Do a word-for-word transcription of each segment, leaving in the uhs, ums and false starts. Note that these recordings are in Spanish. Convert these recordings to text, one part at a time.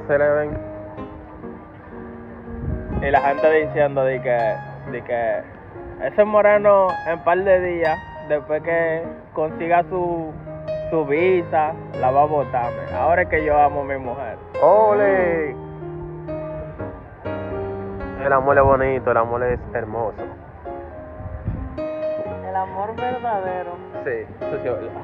se le ven. Y la gente diciendo de que, de que ese moreno en par de días, después que consiga su, su visa, la va a botarme. Ahora es que yo amo a mi mujer. ¡Ole! El amor es bonito, el amor es hermoso. El amor verdadero. Sí, eso sí es verdad.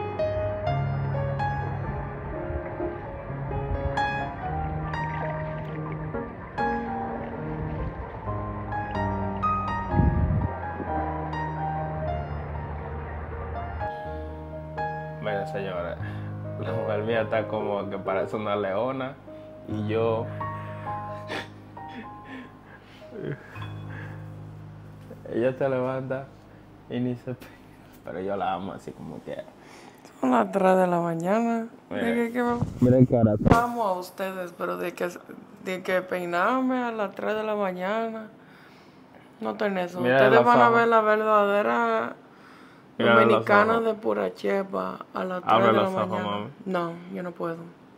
Miren, señores, la mujer mía está como que parece una leona y yo... Ella se levanta y ni se peina, pero yo la amo así como que... Son las tres de la mañana. Miren, De que, que me... miren qué hora. Amo a ustedes, pero de que, de que peinarme a las tres de la mañana, no estoy en eso. Mira Ustedes los van a ojos. ver la verdadera Mira los dominicana ojos. de pura chepa a las tres Abre de la los ojos, mañana. mami. No, yo no puedo.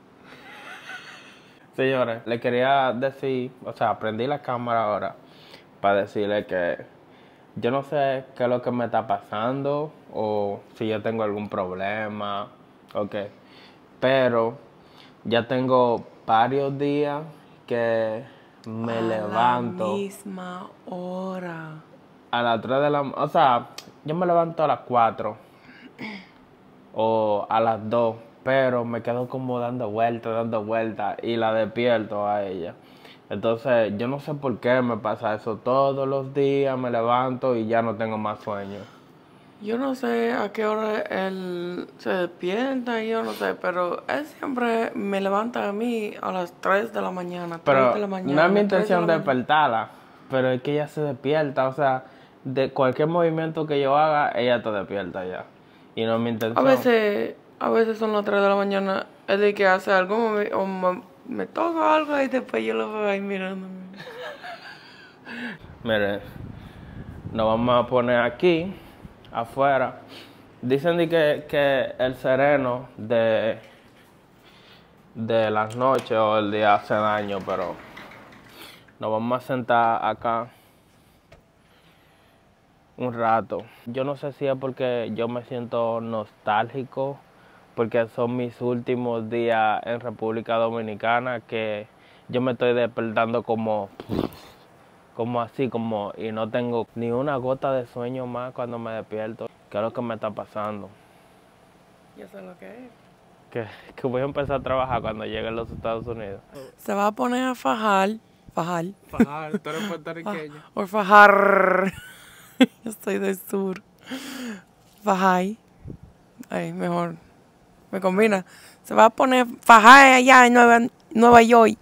Señores, le quería decir, o sea, prendí la cámara ahora para decirle que yo no sé qué es lo que me está pasando o si yo tengo algún problema o qué, pero ya tengo varios días que me a levanto la misma hora. a las tres de la mañana, o sea, yo me levanto a las cuatro o a las dos, pero me quedo como dando vueltas, dando vueltas y la despierto a ella. Entonces, yo no sé por qué me pasa eso. Todos los días me levanto y ya no tengo más sueño. Yo no sé a qué hora él se despierta, yo no sé, pero él siempre me levanta a mí a las tres de la mañana, tres Pero de la mañana. no es mi tres de intención la mañana. despertarla, pero es que ella se despierta. O sea, de cualquier movimiento que yo haga, ella te despierta ya. Y no es mi A intención. veces, a veces son las tres de la mañana, es de que hace algo, me, o me, me toca algo y después yo lo veo ahí mirándome. Mire, nos vamos a poner aquí, afuera. Dicen de que, que el sereno de, de las noches o el día hace daño, pero nos vamos a sentar acá un rato. Yo no sé si es porque yo me siento nostálgico, porque son mis últimos días en República Dominicana, que yo me estoy despertando como... como así, como, y no tengo ni una gota de sueño más cuando me despierto. ¿Qué es lo que me está pasando? Yo sé lo que es. Que, que voy a empezar a trabajar cuando llegue a los Estados Unidos. Se va a poner a fajar, fajar, Fajar, tú eres puertorriqueño. o fajar. Yo soy del sur. Fajay. Ay, mejor. Me combina. Se va a poner Fajay allá en Nueva, Nueva York.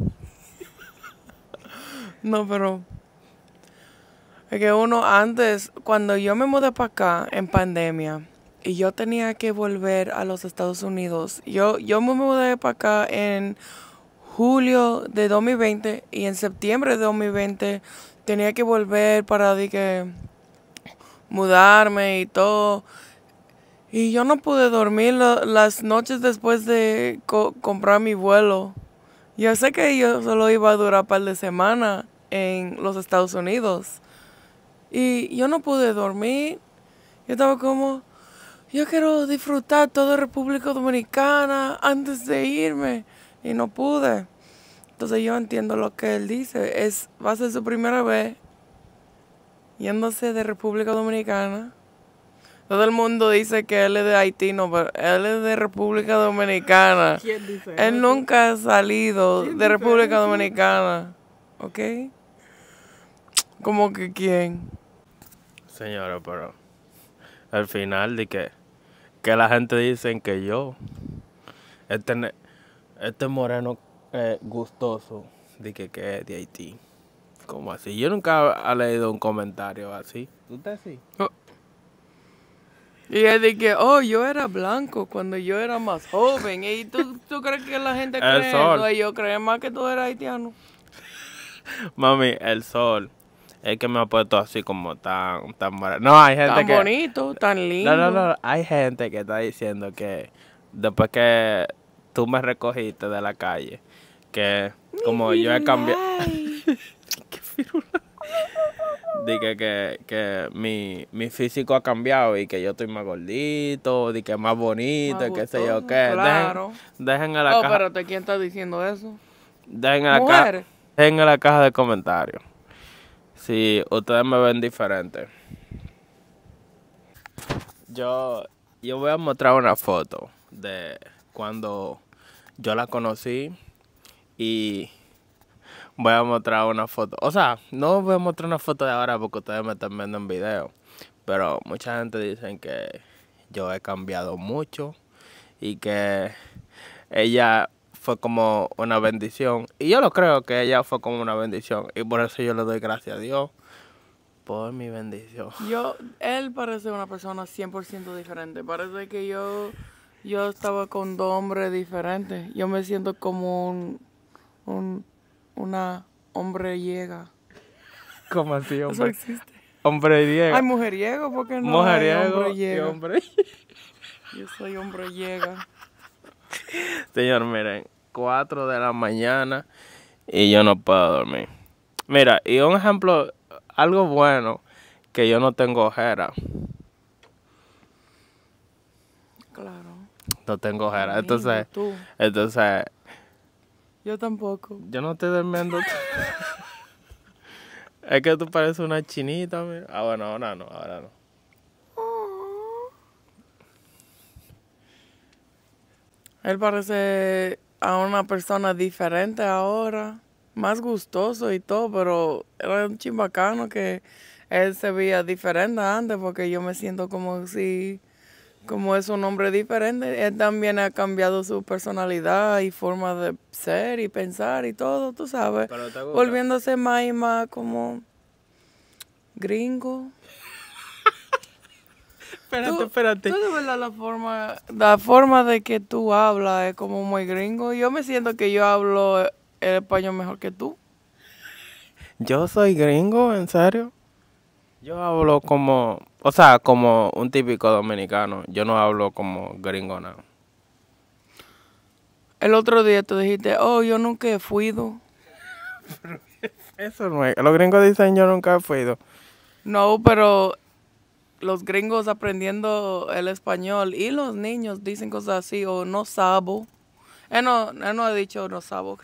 No, pero es que uno antes, cuando yo me mudé para acá en pandemia y yo tenía que volver a los Estados Unidos, yo, yo me mudé para acá en julio de dos mil veinte y en septiembre de dos mil veinte tenía que volver para de que mudarme y todo. Y yo no pude dormir lo- las noches después de co- comprar mi vuelo. Yo sé que yo solo iba a durar un par de semanas en los Estados Unidos. Y yo no pude dormir. Yo estaba como, yo quiero disfrutar toda República Dominicana antes de irme. Y no pude. Entonces yo entiendo lo que él dice. Es, va a ser su primera vez yéndose de República Dominicana. Todo el mundo dice que él es de Haití, no, pero él es de República Dominicana. ¿Quién dice Él eso? nunca ha salido ¿Quién de dice República eso? Dominicana. ¿Ok? ¿Cómo que quién? Señora, pero al final de que, que la gente dice que yo, este, ne- este moreno eh, gustoso, de que, que es de Haití. ¿Cómo así? Yo nunca he leído un comentario así. ¿Usted sí? Y él dice, oh, yo era blanco cuando yo era más joven. ¿Y tú, tú crees que la gente El cree sol. eso? Yo creo más que tú eras haitiano. Mami, el sol es que me ha puesto así como tan, tan moreno. No, hay gente Tan que... bonito, tan lindo. No, no, no. Hay gente que está diciendo que después que tú me recogiste de la calle, que como yo he cambiado... Ay. Qué firula. Dije que, que mi, mi físico ha cambiado y que yo estoy más gordito, de que más bonito, Más y qué sé yo gustoso, qué. claro. Dejen, dejen en la Oh, caja, espérate, ¿quién está diciendo eso? dejen en la caja, Mujeres. dejen en la caja de comentarios si ustedes me ven diferente. Yo, yo voy a mostrar una foto de cuando yo la conocí y voy a mostrar una foto. O sea, no voy a mostrar una foto de ahora porque ustedes me están viendo en video. Pero mucha gente dice que yo he cambiado mucho y que ella fue como una bendición. Y yo lo creo que ella fue como una bendición. Y por eso yo le doy gracias a Dios por mi bendición. Yo, él parece una persona cien por ciento diferente. Parece que yo, yo estaba con dos hombres diferentes. Yo me siento como un, un una hombre llega. ¿Cómo así, Eso hombre? existe. Hombre griego. Hay mujeriego, porque no hay Mujeriego hombre y llega. hombre. Yo soy hombre llega. Señor, miren, cuatro de la mañana y yo no puedo dormir. Mira, y un ejemplo, algo bueno, que yo no tengo ojera. Claro. No tengo ojera. Amigo, Entonces, tú. entonces, Yo tampoco. yo no estoy durmiendo. Es que tú pareces una chinita, mira. Ah, bueno, ahora no, ahora no. Él parece a una persona diferente ahora, más gustoso y todo, pero era un chimbacano que él se veía diferente antes porque yo me siento como si, como es un hombre diferente, él también ha cambiado su personalidad y forma de ser y pensar y todo, tú sabes, Pero te gusta. volviéndose más y más como gringo. Espérate, Tú- espérate. Tú de verdad la forma, la forma de que tú hablas es como muy gringo. Yo me siento que yo hablo el español mejor que tú. Yo soy gringo, ¿en serio? Yo hablo como, o sea, como un típico dominicano. Yo no hablo como gringo, no. El otro día tú dijiste, oh, yo nunca he fuido. Eso no es. Los gringos dicen yo nunca he fuido. No, pero los gringos aprendiendo el español y los niños dicen cosas así, o no sabo. Él no, él no ha dicho no sabo.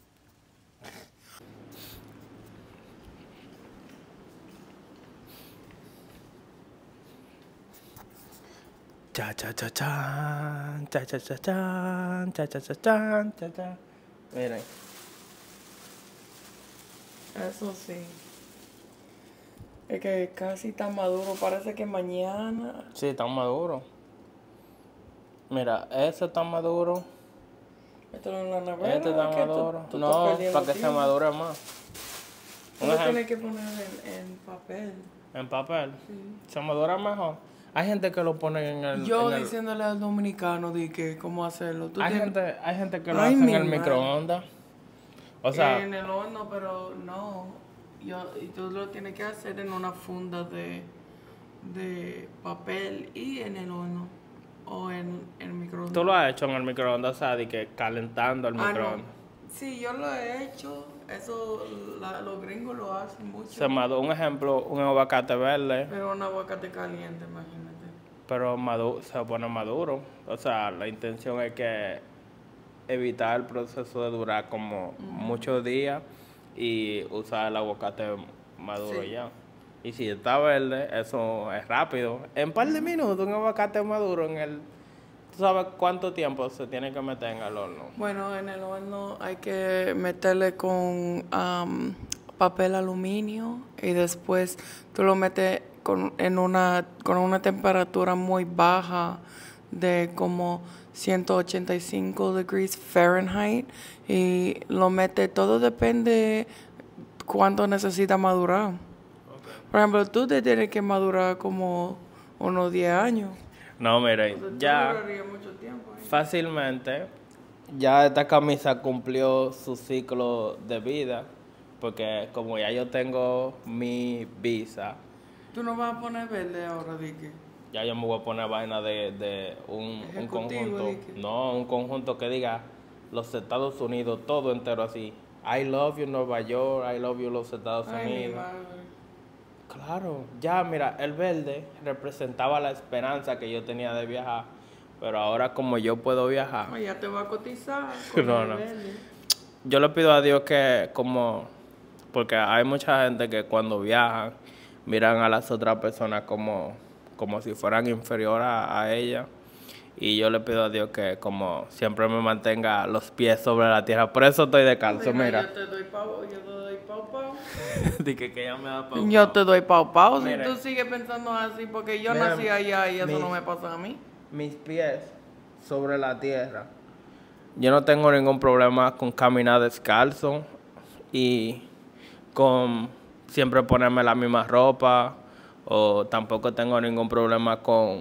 Cha cha cha chan, cha cha cha chan, cha cha cha chan, cha cha. Miren. Eso sí. Es que casi está maduro. Parece que mañana. Sí, está maduro. Mira, ese está maduro. Esto no es la nevera. Este está es que tú- maduro. tú estás No, perdiendo para que se tiempo. madure más. Tú Un lo ejem- tienes que poner en, en papel. En papel. Se madura mejor. Hay gente que lo pone en el. Yo en el- diciéndole al dominicano de que cómo hacerlo. Tú hay, tienes gente, hay gente que lo Ay, hace en mi el madre. microondas. O sea, en el horno, pero no. Yo, y tú lo tienes que hacer en una funda de, de papel y en el horno. O en, en el microondas. tú lo has hecho en el microondas, o sea, de que calentando el Ah, no. microondas. Sí, yo lo he hecho. Eso la- los gringos lo hacen mucho. Se madura, un ejemplo, un aguacate verde, Pero un aguacate caliente, imagínate. pero madu- se pone maduro. O sea, la intención es que evitar el proceso de durar como muchos días y usar el aguacate maduro Sí. ya. Y si está verde, eso es rápido. En un par de minutos, un aguacate maduro en el... ¿Tú sabes cuánto tiempo se tiene que meter en el horno? Bueno, en el horno hay que meterle con am, papel aluminio y después tú lo metes con, en una, con una temperatura muy baja de como ciento ochenta y cinco degrees Fahrenheit y lo metes, todo depende cuánto necesita madurar. Por ejemplo, tú te tienes que madurar como unos diez años. No, mire, ya... duraría mucho tiempo ahí. Fácilmente, ya esta camisa cumplió su ciclo de vida, porque como ya yo tengo mi visa, Tú no vas a poner verde ahora, Dique. ya yo me voy a poner vaina de, de un, un Ejecutivo, conjunto, di que. no, un conjunto que diga los Estados Unidos, todo entero así. I love you Nueva York, I love you los Estados Ay, mi Unidos. madre. Claro, ya mira, el verde representaba la esperanza que yo tenía de viajar, pero ahora como yo puedo viajar, Ay, ya te va a cotizar. con no, el no. verde. Yo le pido a Dios que como, porque hay mucha gente que cuando viajan miran a las otras personas como, como si fueran inferiores a, a ellas. Y yo le pido a Dios que como siempre me mantenga los pies sobre la tierra. Por eso estoy descalzo, Mira, mira. Yo te doy pau, yo te doy pau pau. Dije que ella me da pau, Yo pau. te doy pau pau si Mire. tú sigues pensando así, porque yo Mira, nací allá y eso mis- no me pasa a mí. Mis pies sobre la tierra. Yo no tengo ningún problema con caminar descalzo y con siempre ponerme la misma ropa, o tampoco tengo ningún problema con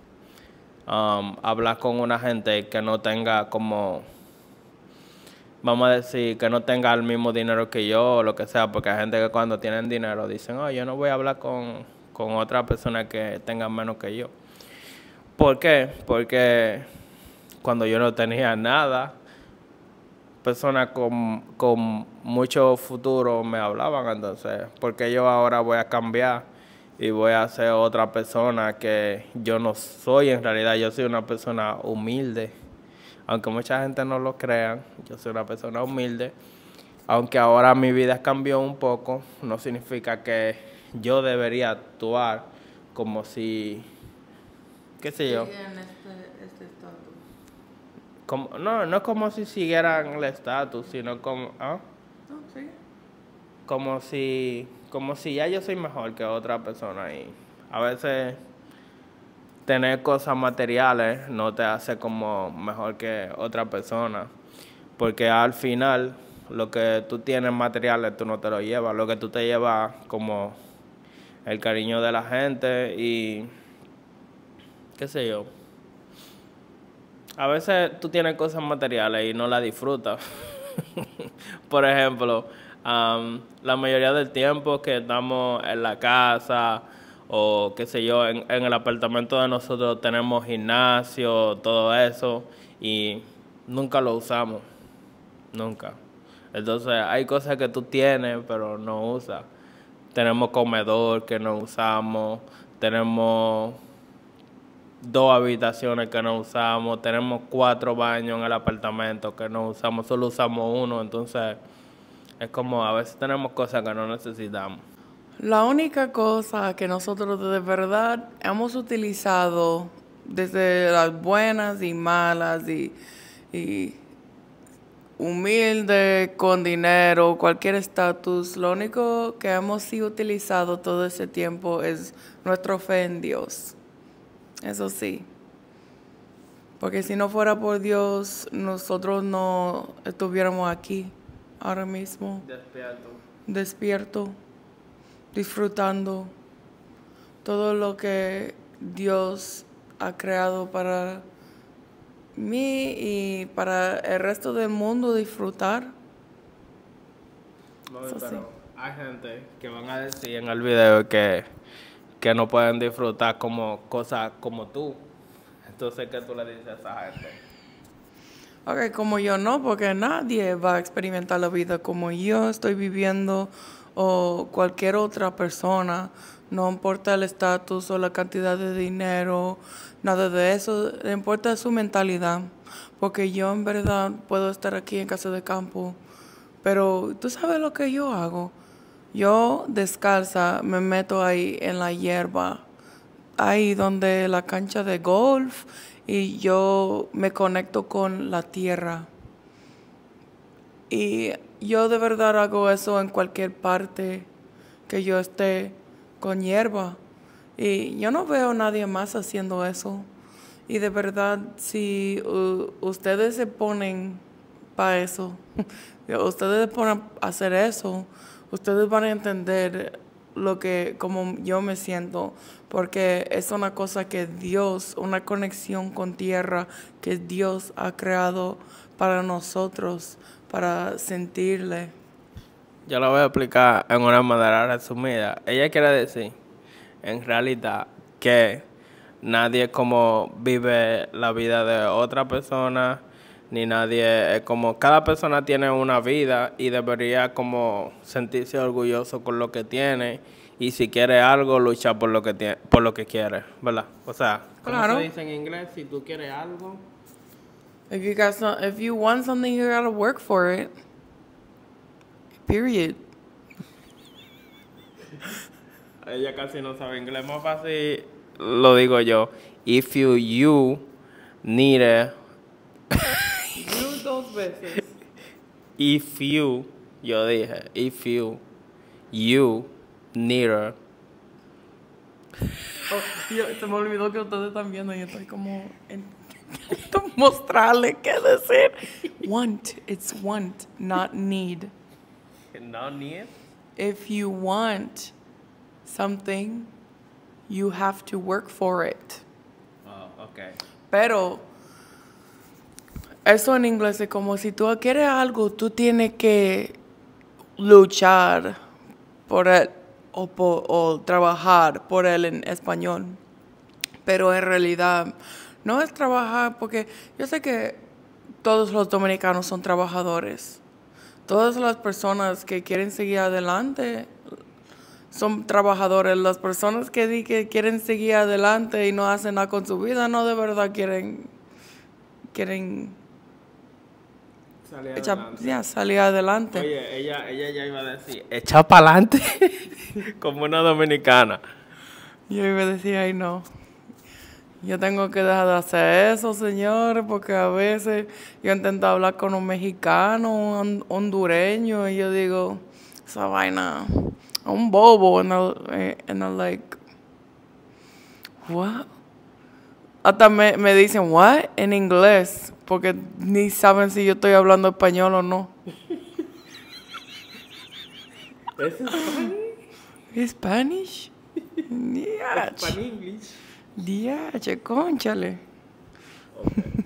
um, hablar con una gente que no tenga como, vamos a decir, que no tenga el mismo dinero que yo o lo que sea, porque hay gente que cuando tienen dinero dicen, oh, yo no voy a hablar con, con otra persona que tenga menos que yo. ¿Por qué? Porque cuando yo no tenía nada, personas con, con mucho futuro me hablaban, entonces, porque yo ahora voy a cambiar y voy a ser otra persona que yo no soy en realidad. Yo soy una persona humilde, aunque mucha gente no lo crea, yo soy una persona humilde. Aunque ahora mi vida cambió un poco, no significa que yo debería actuar como si, qué sé yo. en este, este estatus. Como, no, no es como si siguieran el estatus, sino como, ¿ah? No, sí. como si, como si ya yo soy mejor que otra persona y a veces tener cosas materiales no te hace como mejor que otra persona, porque al final lo que tú tienes materiales tú no te lo llevas, lo que tú te llevas como el cariño de la gente y qué sé yo. A veces tú tienes cosas materiales y no las disfrutas. Por ejemplo, um, la mayoría del tiempo que estamos en la casa o qué sé yo, en, en el apartamento de nosotros tenemos gimnasio, todo eso, y nunca lo usamos, nunca. Entonces hay cosas que tú tienes pero no usas. Tenemos comedor que no usamos, tenemos dos habitaciones que no usamos, tenemos cuatro baños en el apartamento que no usamos, solo usamos uno, entonces es como a veces tenemos cosas que no necesitamos. La única cosa que nosotros de verdad hemos utilizado desde las buenas y malas y, y humilde, con dinero, cualquier estatus, lo único que hemos sí utilizado todo ese tiempo es nuestra fe en Dios. Eso sí. Porque si no fuera por Dios, nosotros no estuviéramos aquí ahora mismo, Despierto. despierto, disfrutando todo lo que Dios ha creado para mí y para el resto del mundo disfrutar. No, Eso pero sí. hay gente que van a decir en el video que, que no pueden disfrutar como cosas como tú. Entonces, ¿qué tú le dices a esa gente? Ok, como yo no, porque nadie va a experimentar la vida como yo estoy viviendo o cualquier otra persona. No importa el estatus o la cantidad de dinero, nada de eso. Le importa su mentalidad. Porque yo en verdad puedo estar aquí en casa de campo. Pero tú sabes lo que yo hago. Yo descalza me meto ahí en la hierba, ahí donde la cancha de golf, y yo me conecto con la tierra. Y yo de verdad hago eso en cualquier parte que yo esté con hierba. Y yo no veo a nadie más haciendo eso. Y de verdad, si uh, ustedes se ponen para eso, ustedes se ponen a hacer eso, ustedes van a entender lo que, como yo me siento, porque es una cosa que Dios, una conexión con tierra que Dios ha creado para nosotros, para sentirle. Yo lo voy a explicar en una manera resumida. Ella quiere decir, en realidad, que nadie como vive la vida de otra persona, ni nadie, es como cada persona tiene una vida y debería como sentirse orgulloso con lo que tiene y si quiere algo, luchar por lo que tiene, por lo que quiere, ¿verdad? O sea, ¿cómo Claro. se dice en inglés? Si tú quieres algo... If you got some, if you want something, you gotta work for it. Period. Ella casi no sabe inglés, más fácil lo digo yo. If you, you need a... You dos veces. If you, yo dije, if you, you need a... Oh, yo, se me olvidó que ustedes están viendo y estoy como en, mostrarle qué decir. Want, it's want, not need. No need? If you want something, you have to work for it. Oh, okay. Pero eso en inglés es como si tú quieres algo, tú tienes que luchar por él o, por, o trabajar por él en español. Pero en realidad no es trabajar porque yo sé que todos los dominicanos son trabajadores. Todas las personas que quieren seguir adelante son trabajadores. Las personas que, di que quieren seguir adelante y no hacen nada con su vida, no de verdad quieren, quieren Salir echar- adelante. ya, salir adelante. Oye, ella, ella ya iba a decir, echa para adelante, como una dominicana. Yo iba a decir, ay no, yo tengo que dejar de hacer eso, señores, porque a veces yo intento hablar con un mexicano, un hondureño, y yo digo, esa vaina, un bobo, and I'm, and I'm like, what? Hasta me, me dicen, what? En inglés, porque ni saben si yo estoy hablando español o no. ¿Eso es ¿Spanish? Diach. Spanish? Diache, cónchale. Okay.